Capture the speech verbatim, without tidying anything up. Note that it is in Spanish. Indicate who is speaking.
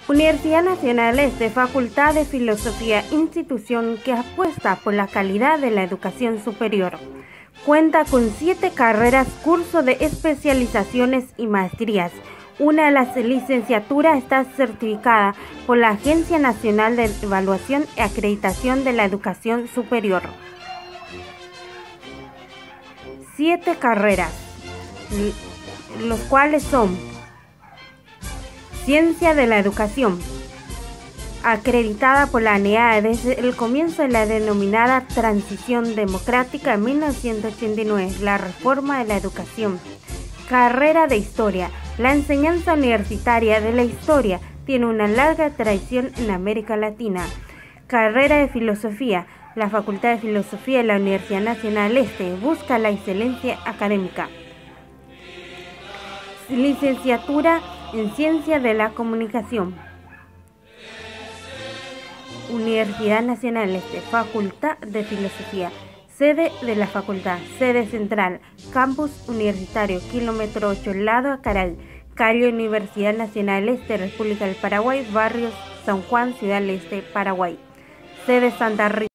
Speaker 1: Universidad Nacional Este, Facultad de Filosofía, institución que apuesta por la calidad de la educación superior. Cuenta con siete carreras, curso de especializaciones y maestrías. Una de las licenciaturas está certificada por la Agencia Nacional de Evaluación y Acreditación de la Educación Superior. Siete carreras, los cuales son: Ciencia de la Educación, acreditada por la ANEAD desde el comienzo de la denominada Transición Democrática en mil novecientos ochenta y nueve, la reforma de la educación. Carrera de Historia. La enseñanza universitaria de la historia tiene una larga tradición en América Latina. Carrera de Filosofía. La Facultad de Filosofía de la Universidad Nacional Este busca la excelencia académica. Licenciatura en Ciencia de la Comunicación. Universidad Nacional Este, Facultad de Filosofía. Sede de la facultad, sede central, campus universitario, kilómetro ocho, lado Acaral, calle Universidad Nacional Este, República del Paraguay, barrio San Juan, Ciudad del Este, Paraguay. Sede Santa Rita.